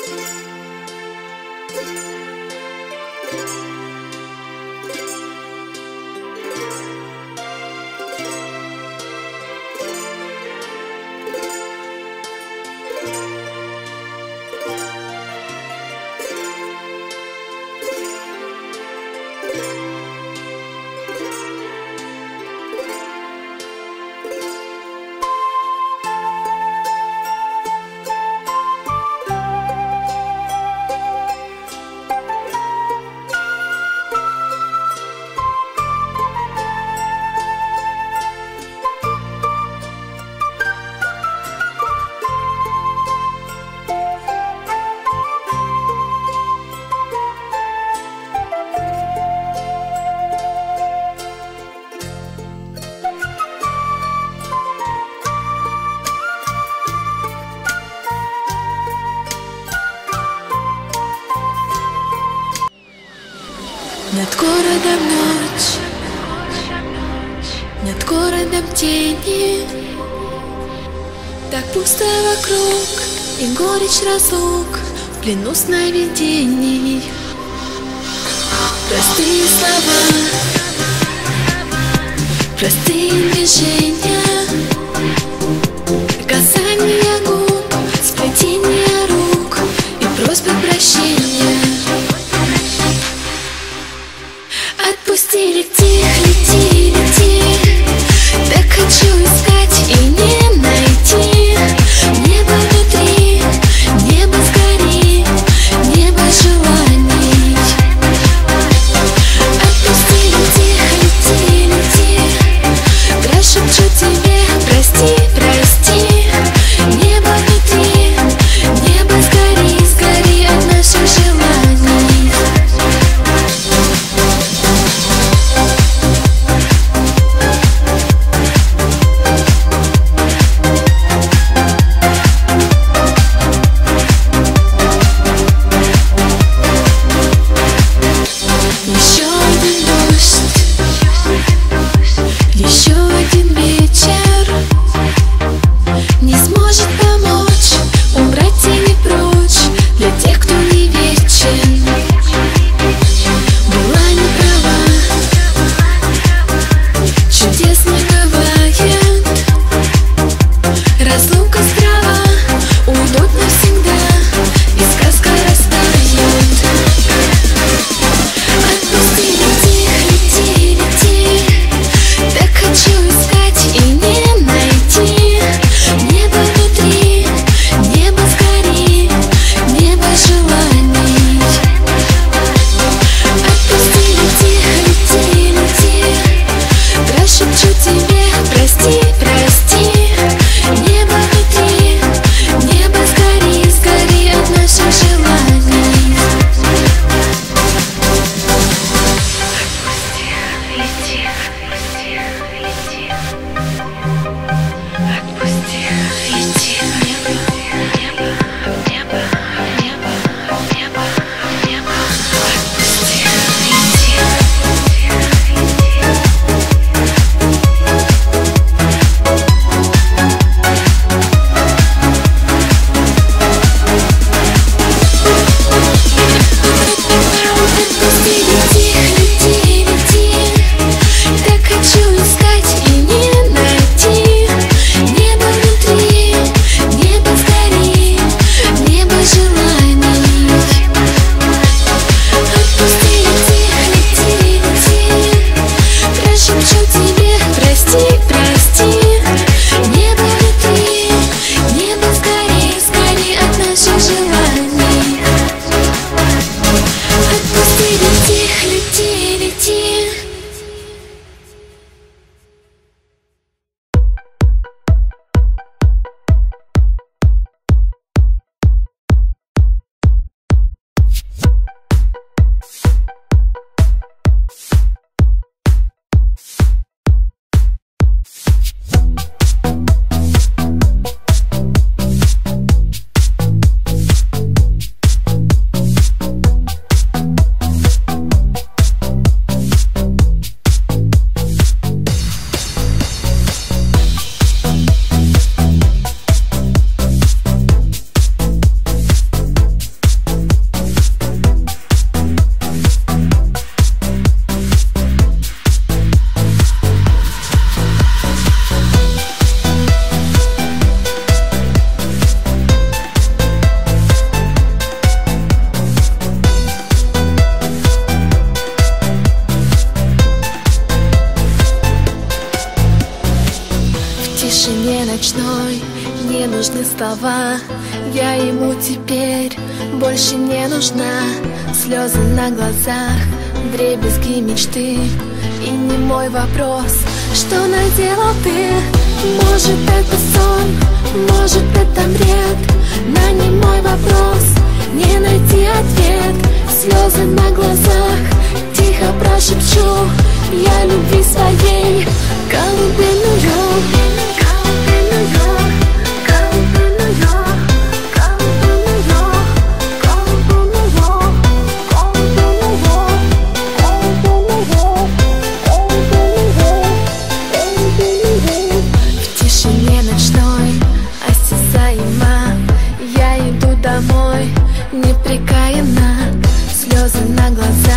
Над городом ночь, над городом тени. Так пусто вокруг и горечь разлук в плену сновидений. Простые слова, простые движения, касания губ, сплетение рук и просьбы прощения. Отпусти, лети, лети, лети. Так хочу искать и не найти. Небо внутри, небо скорей, небо желаний. Отпусти, лети, лети, лети. Прошепчу тебе, прости, прости. Небо ночной не нужны слова. Я ему теперь больше не нужна. Слезы на глазах, вдребезги мечты. И не мой вопрос, что наделал ты. Может, это сон, может, это бред. На немой вопрос не найти ответ. Слезы на глазах, тихо прошепчу я любви своей колыбельную. Домой непрекаянно, слезы на глазах.